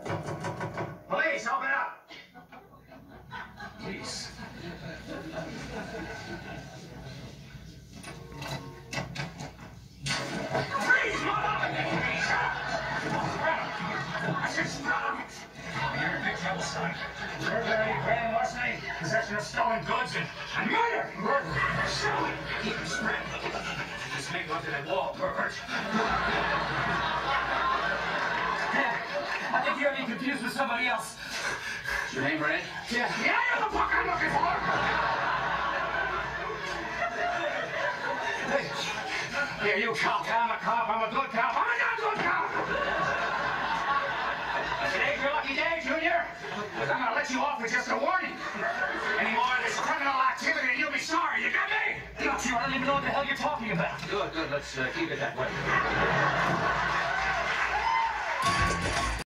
Police, open up! Please. Freeze, mother! I said stop! You're in big trouble, son. Burglary, grand larceny, possession of stolen goods, and murder! Murder! Keep him straight. Just make love to that wall, pervert. I think you're getting confused with somebody else. Is your name Ray? Yeah. Yeah, you're the fuck I'm looking for! Hey, here, you cop. I'm a cop. I'm a good cop. I'm a not good cop! Today's your lucky day, Junior. Because I'm going to let you off with just a warning. Any more of this criminal activity and you'll be sorry. You got me? Got you. I don't even know what the hell you're talking about. Good, good. Let's keep it that way.